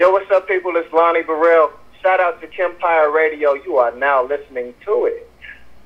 Yo, what's up, people? It's Lonny Bereal. Shout out to Kempire Radio. You are now listening to it.